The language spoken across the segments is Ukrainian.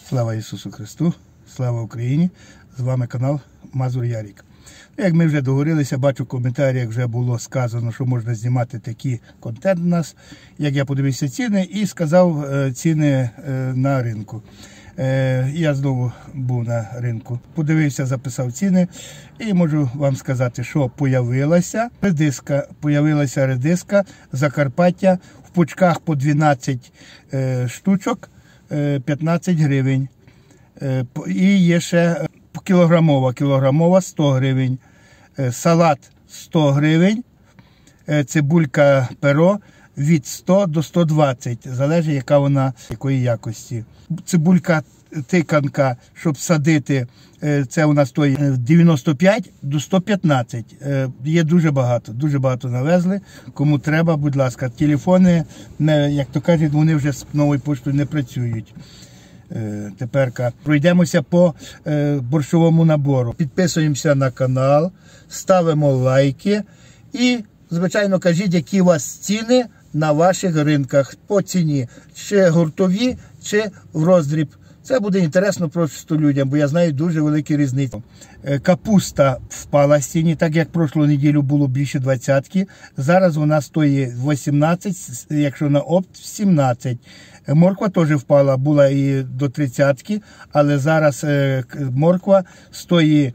Слава Ісусу Христу, слава Україні! З вами канал Мазур Ярік. Як ми вже договорилися, бачу в коментарях вже було сказано, що можна знімати такий контент у нас. Як я подивився ціни і сказав ціни на ринку. Я знову був на ринку, подивився, записав ціни і можу вам сказати, що появилася редиска Закарпаття в пучках по 12 штучок, 15 гривень. І є ще кілограмова 100 гривень. Салат 100 гривень, цибулька перо від 100 до 120, залежить яка вона, якої якості. Цибулька тиканка, щоб садити, це у нас стоїть 95 до 115. Є дуже багато навезли. Кому треба, будь ласка, телефони, як то кажуть, вони вже з новою поштою не працюють. Тепер пройдемося по борщовому набору. Підписуємося на канал, ставимо лайки і, звичайно, кажіть, які у вас ціни на ваших ринках по ціні, чи гуртові, чи в роздріб. Це буде інтересно просто людям, бо я знаю дуже великі різниці. Капуста впала з ціні, так як прошлу неділю було більше 20-ки. Зараз вона стоїть 18, якщо на опт 17. Морква теж впала, була і до 30-ки, але зараз морква стоїть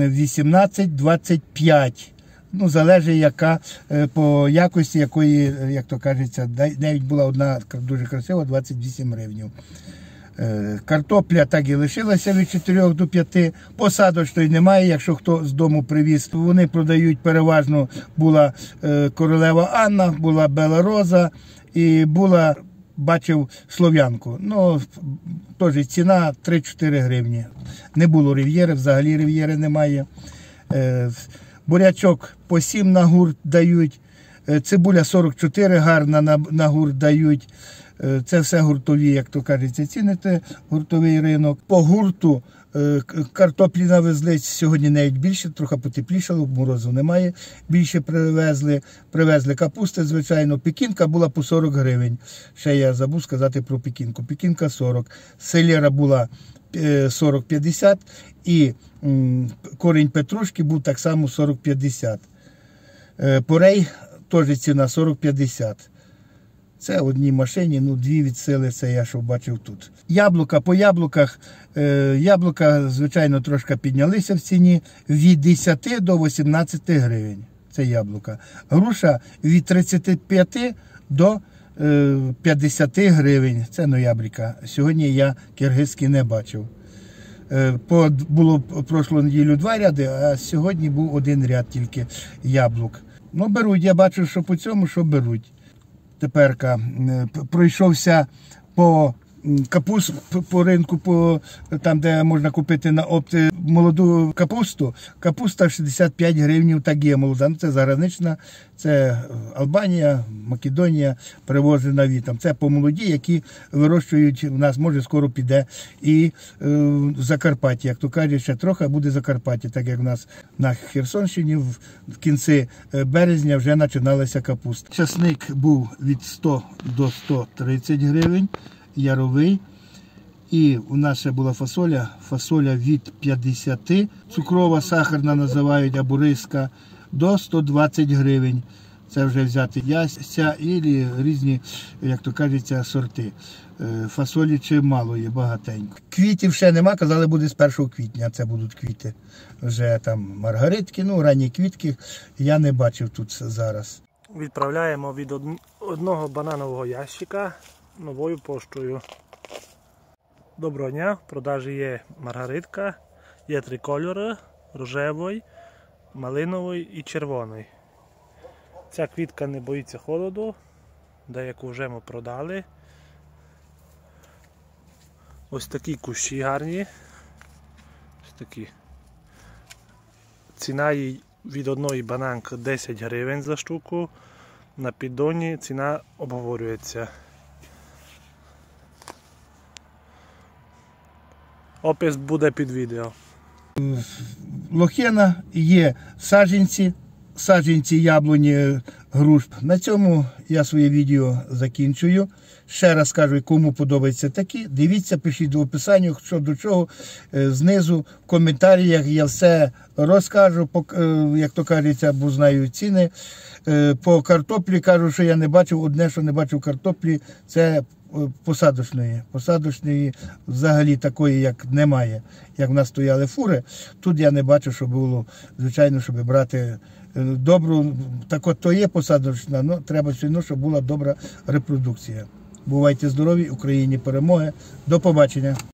18-25. Ну, залежить яка по якості, якої, як то кажеться, навіть була одна дуже красива, 28 гривень. Картопля так і лишилася від 4 до 5. Посадочної немає, якщо хто з дому привіз. Вони продають переважно, була королева Анна, була Бела Роза і була, бачив, Слов'янку. Ну, теж ціна 3-4 гривні. Не було рив'єри, взагалі рив'єри немає. Бурячок по 7 на гурт дають, цибуля 44 гарна на гурт дають. Це все гуртові, як то кажеться, ціни, це гуртовий ринок. По гурту картоплі навезли, сьогодні навіть більше, трохи потеплішало, морозу немає, більше привезли капусти, звичайно. Пекінка була по 40 гривень, ще я забув сказати про пекінку. Пекінка 40, селера була 40-50 і корінь петрушки був так само 40-50. Порей теж ціна 40-50. Це в одній машині, ну дві від сили, це я що бачив тут. Яблука, по яблуках, яблука, звичайно, трошки піднялися в ціні від 10 до 18 гривень. Це яблука. Груша від 35 до 50 гривень. Це ноябрька. Сьогодні я киргизькі не бачив. Було прошлу неділю 2 ряди, а сьогодні був 1 ряд тільки яблук. Ну, беруть, я бачу, що по цьому, що беруть. Тепер пройшовся по по ринку, там де можна купити на опт молоду капусту. Капуста 65 гривень, так є молода. Це загранична, це Албанія, Македонія привозена вітом. Це по молоді, які вирощують, у нас може скоро піде і в Закарпатті. Як то кажуть, ще трохи буде Закарпаття, так як у нас на Херсонщині в кінці березня вже починалася капуста. Часник був від 100 до 130 гривень. Яровий. І у нас ще була фасоля від 50, цукрова, сахарна називають, або риска, до 120 гривень. Це вже взяти яйця і різні, як то кажеться, сорти. Фасолі чимало є, багатенько. Квітів ще нема, казали, буде з 1 квітня, це будуть квіти. Вже там маргаритки, ну ранні квітки я не бачив тут зараз. Відправляємо від одного бананового ящика новою поштою. Доброго дня, в продажі є маргаритка, є 3 кольори, рожевий, малиновий і червоний. Ця квітка не боїться холоду, деяку вже ми продали. Ось такі кущі гарні. Ось такі. Ціна її від одної бананки 10 гривень за штуку, на піддоні ціна обговорюється. Опис буде під відео. Лохина, є саджанці яблуні груш. На цьому я своє відео закінчую. Ще раз кажу, кому подобаються такі, дивіться, пишіть в описанні, що до чого, знизу, в коментарях я все розкажу, як то кажеться, бо знаю ціни. По картоплі кажу, що я не бачив, одне, що не бачив картоплі, це посадочної. Посадочної взагалі такої, як немає. Як в нас стояли фури, тут я не бачу, що було, звичайно, щоб брати добру, так от то є посадочна, але треба все одно, щоб була добра репродукція. Бувайте здорові, Україні перемоги. До побачення.